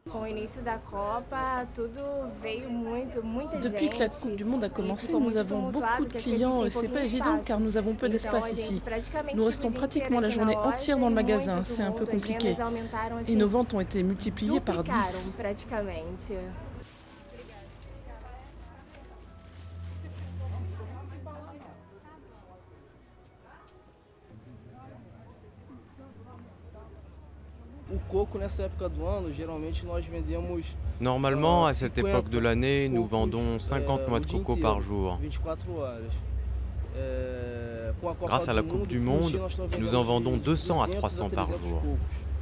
Depuis que la Coupe du Monde a commencé, nous avons beaucoup de clients et c'est pas évident car nous avons peu d'espace ici. Nous restons pratiquement la journée entière dans le magasin, c'est un peu compliqué. Et nos ventes ont été multipliées par 10. Normalement, à cette époque de l'année, nous vendons 50 noix de coco par jour. Grâce à la Coupe du Monde, nous en vendons 200 à 300 par jour.